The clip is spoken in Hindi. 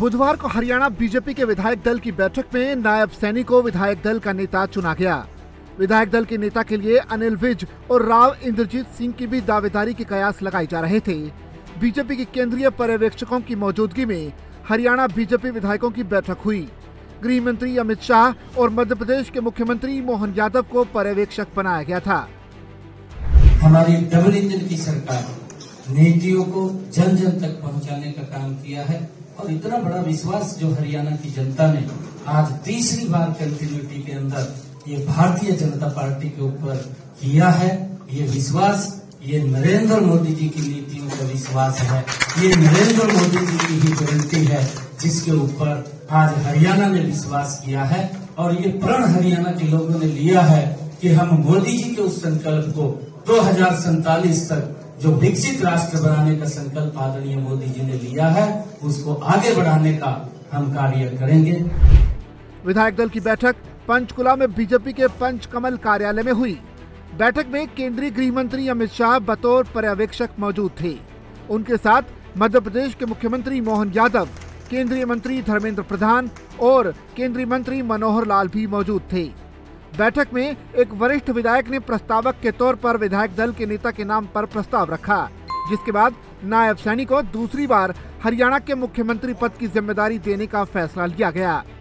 बुधवार को हरियाणा बीजेपी के विधायक दल की बैठक में नायब सैनी को विधायक दल का नेता चुना गया। विधायक दल के नेता के लिए अनिल विज और राव इंद्रजीत सिंह की भी दावेदारी के कयास लगाए जा रहे थे। बीजेपी के केंद्रीय पर्यवेक्षकों की मौजूदगी में हरियाणा बीजेपी विधायकों की बैठक हुई। गृह मंत्री अमित शाह और मध्य प्रदेश के मुख्यमंत्री मोहन यादव को पर्यवेक्षक बनाया गया था। हमारी डबल इंजन की सरकार नीतियों को जन जन तक पहुंचाने का काम किया है और इतना बड़ा विश्वास जो हरियाणा की जनता ने आज तीसरी बार कंटिन्यूटी के अंदर ये भारतीय जनता पार्टी के ऊपर किया है, ये विश्वास ये नरेंद्र मोदी जी की नीतियों का विश्वास है, ये नरेंद्र मोदी जी की ही गारंटी है जिसके ऊपर आज हरियाणा ने विश्वास किया है। और ये प्रण हरियाणा के लोगों ने लिया है कि हम मोदी जी के उस संकल्प को 2047 तक जो विकसित राष्ट्र बनाने का संकल्प आदरणीय मोदी जी ने लिया है उसको आगे बढ़ाने का हम कार्य करेंगे। विधायक दल की बैठक पंचकुला में बीजेपी के पंचकमल कार्यालय में हुई। बैठक में केंद्रीय गृह मंत्री अमित शाह बतौर पर्यवेक्षक मौजूद थे। उनके साथ मध्य प्रदेश के मुख्यमंत्री मोहन यादव, केंद्रीय मंत्री धर्मेंद्र प्रधान और केंद्रीय मंत्री मनोहर लाल भी मौजूद थे। बैठक में एक वरिष्ठ विधायक ने प्रस्तावक के तौर पर विधायक दल के नेता के नाम पर प्रस्ताव रखा, जिसके बाद नायब सैनी को दूसरी बार हरियाणा के मुख्यमंत्री पद की जिम्मेदारी देने का फैसला लिया गया।